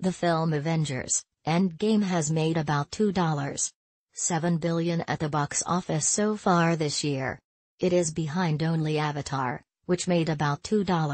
The film Avengers: Endgame has made about $2.7 billion at the box office so far this year. It is behind only Avatar, which made about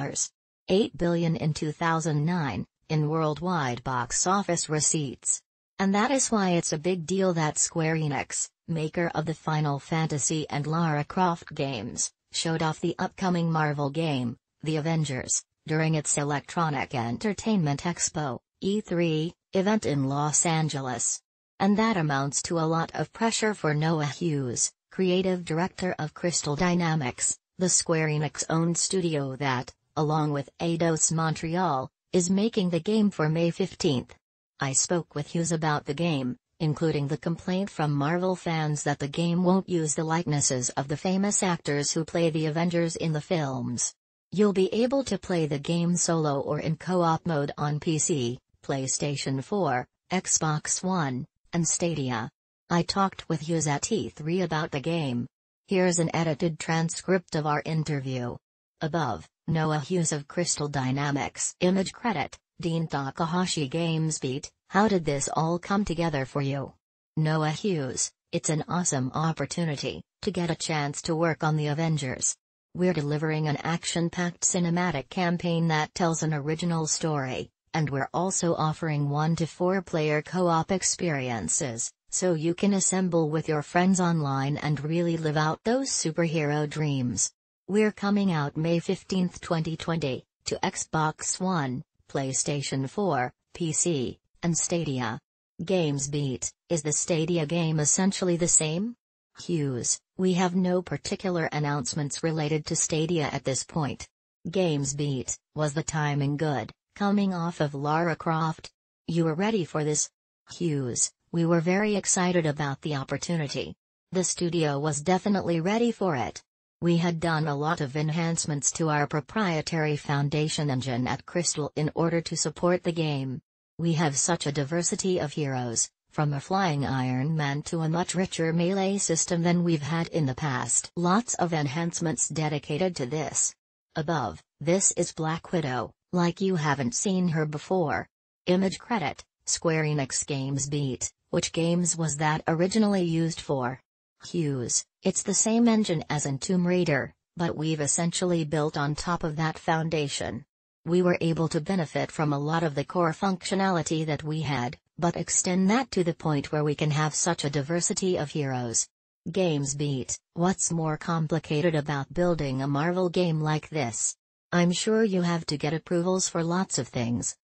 $2.8 billion in 2009, in worldwide box office receipts. And that is why it's a big deal that Square Enix, maker of the Final Fantasy and Lara Croft games, showed off the upcoming Marvel game, The Avengers, during its Electronic Entertainment Expo, E3, event in Los Angeles. And that amounts to a lot of pressure for Noah Hughes, creative director of Crystal Dynamics, the Square Enix-owned studio that, along with Eidos Montreal, is making the game for May 15. I spoke with Hughes about the game, including the complaint from Marvel fans that the game won't use the likenesses of the famous actors who play the Avengers in the films. You'll be able to play the game solo or in co-op mode on PC, PlayStation 4, Xbox One, and Stadia. I talked with Hughes at E3 about the game. Here's an edited transcript of our interview. Above, Noah Hughes of Crystal Dynamics. Image credit, Dean Takahashi. GamesBeat: how did this all come together for you? Noah Hughes: it's an awesome opportunity to get a chance to work on the Avengers. We're delivering an action-packed cinematic campaign that tells an original story, and we're also offering 1 to 4 player co-op experiences, so you can assemble with your friends online and really live out those superhero dreams. We're coming out May 15, 2020, to Xbox One, PlayStation 4, PC, and Stadia. GamesBeat: is the Stadia game essentially the same? Hughes: we have no particular announcements related to Stadia at this point. GamesBeat: was the timing good, coming off of Lara Croft? You were ready for this? Hughes: we were very excited about the opportunity. The studio was definitely ready for it. We had done a lot of enhancements to our proprietary Foundation engine at Crystal in order to support the game. We have such a diversity of heroes, from a flying Iron Man to a much richer melee system than we've had in the past. Lots of enhancements dedicated to this. Above, this is Black Widow, like you haven't seen her before. Image credit, Square Enix. GamesBeat: which games was that originally used for? Hughes: it's the same engine as in Tomb Raider, but we've essentially built on top of that foundation. We were able to benefit from a lot of the core functionality that we had, but extend that to the point where we can have such a diversity of heroes. GamesBeat: what's more complicated about building a Marvel game like this? I'm sure you have to get approvals for lots of things.